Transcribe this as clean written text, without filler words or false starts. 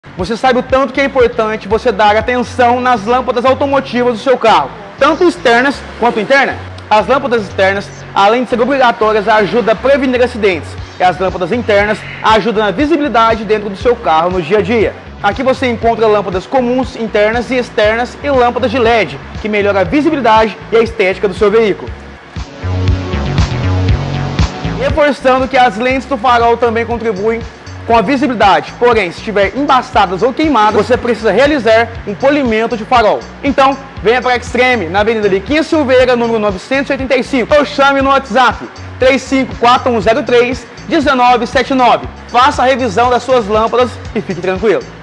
Você sabe o tanto que é importante você dar atenção nas lâmpadas automotivas do seu carro, tanto externas quanto internas? As lâmpadas externas, além de serem obrigatórias, ajudam a prevenir acidentes. E as lâmpadas internas ajudam na visibilidade dentro do seu carro no dia a dia. Aqui você encontra lâmpadas comuns, internas e externas e lâmpadas de LED, que melhoram a visibilidade e a estética do seu veículo. Reforçando que as lentes do farol também contribuem com a visibilidade, porém, se estiver embaçadas ou queimadas, você precisa realizar um polimento de farol. Então, venha para a Extreme, na Avenida Liquinha Silveira, número 985, ou chame no WhatsApp 354103-1979. Faça a revisão das suas lâmpadas e fique tranquilo.